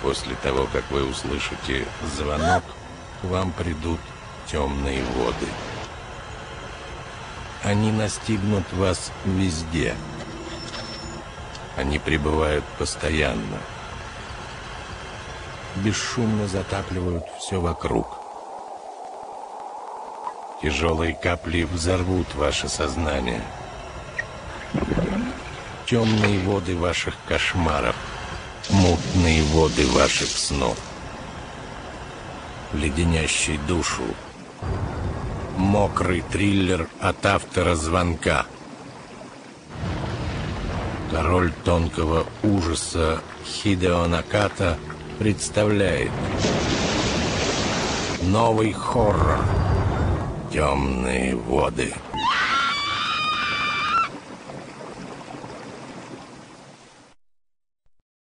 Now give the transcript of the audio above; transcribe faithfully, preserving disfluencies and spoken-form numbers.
после того, как вы услышите звонок, к вам придут темные воды. Они настигнут вас везде. Они пребывают постоянно. Бесшумно затапливают все вокруг. Тяжелые капли взорвут ваше сознание. Темные воды ваших кошмаров, мутные воды ваших снов, леденящий душу, мокрый триллер от автора звонка. Король тонкого ужаса Хидео Наката представляет новый хоррор «Темные воды».